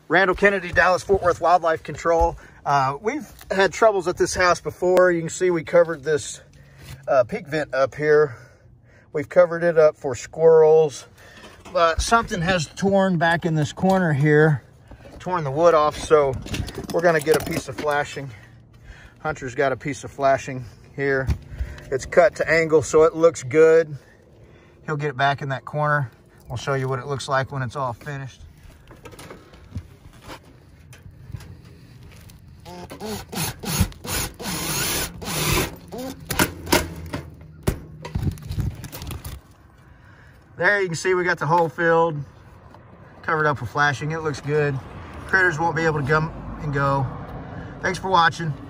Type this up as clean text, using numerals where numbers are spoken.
Randall Kennedy, Dallas Fort Worth Wildlife Control. We've had troubles at this house before. You can see we covered this peak vent up here. We've covered it up for squirrels. Something has torn back in this corner here, torn the wood off, so we're gonna get a piece of flashing. Hunter's got a piece of flashing here. It's cut to angle so it looks good. He'll get it back in that corner. We'll show you what it looks like when it's all finished. There you can see we got the whole field covered up with flashing. It looks good. Critters won't be able to come and go. Thanks for watching.